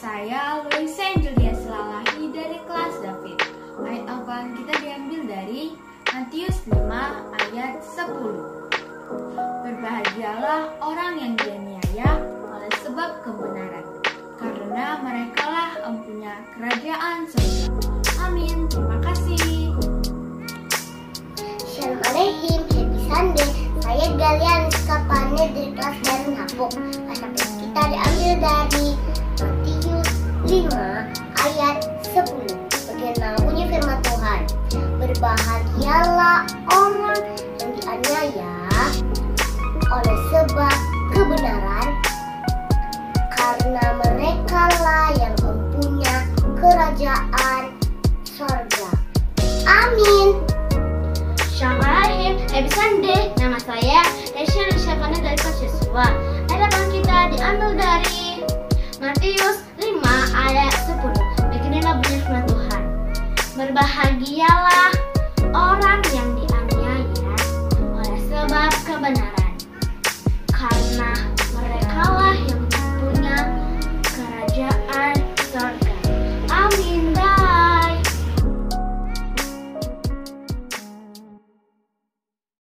saya Luisa Julia Selalahi dari kelas David. Ayat Al-Quran kita diambil dari Matius 5 ayat 10. Berbahagialah orang yang dianiaya oleh sebab kebenaran, karena merekalah empunya kerajaan surga. Amin. Terima kasih. Assalamualaikum, happy Sunday. Saya Galia Rizkapane dari kelas Darun Hapuk. Pasal kita diambil dari Matius 5 ayat 10. Bagaimana bunyi firman Tuhan? Berbahagialah orang yang dianiaya oleh sebab kebenaran, karena merekalah yang mempunyai kerajaan sorga. Amin. Assalamualaikum, happy Sunday. Nama saya Resya Rizkapane dari kelas Yesua. Ayat kita diambil dari Matius 5 ayat 10. Beginilah bunyi firman Tuhan. Berbahagialah orang yang dianiaya oleh sebab kebenaran,